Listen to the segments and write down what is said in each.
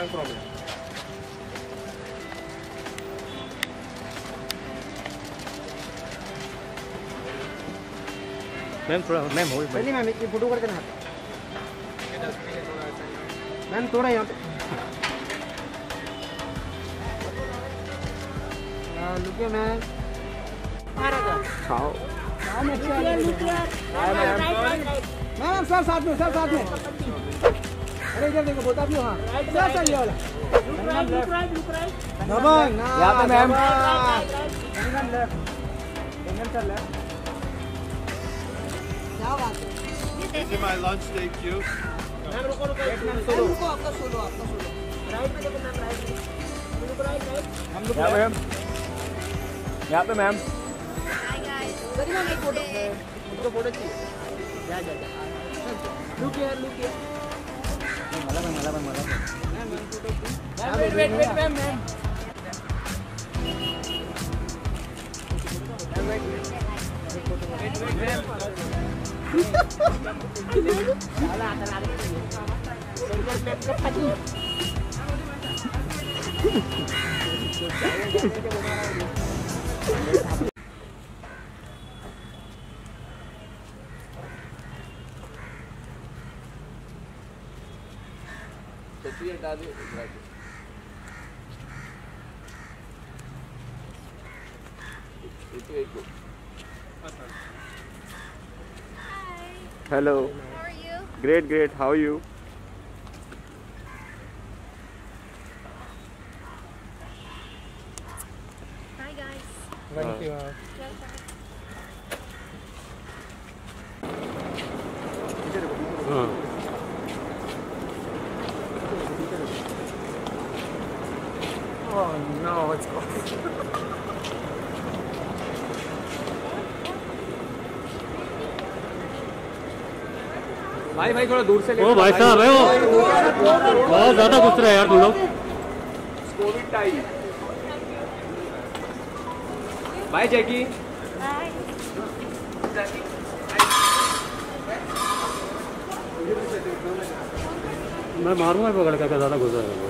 Problem. Ma'am थोड़ा ma'am हो चलिए मैम एक फोटो कर देना मैम थोड़ा यहाँ पे लुकिए मैम खाओ मैम सर साथ में अरे इधर देखो बोता भी हाँ सर ये वाला यहाँ पे मैम क्या बात है This is my lunch day queue. Ma'am रुको आपका सोलो राइट पे देखो मैम राइट हम लोग यहाँ पे मैम फोटो चाहिए look here wait ma'am Hello. How are you? Great. How are you? Hi guys. Thank you. Oh no, it's भाई थोड़ा दूर से ओ भाई साहब है वो बहुत ज्यादा गुस्सा है यार तुम लोग। कोविड टाइम बाय जैकी मैं मारूंगा पकड़ के ज्यादा गुस्सा है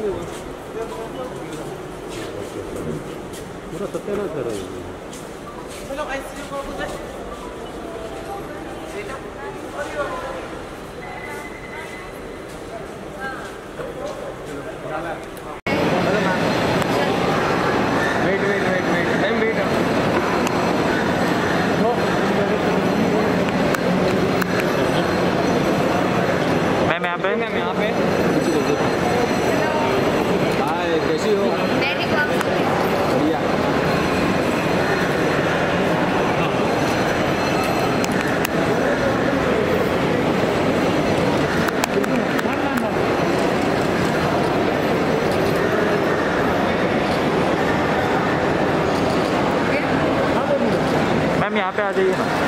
पूरा सत्यानाश कर रहा है। मैम यहाँ पे हाय कैसी हो बढ़िया मैम यहाँ पे आ जाइए ना।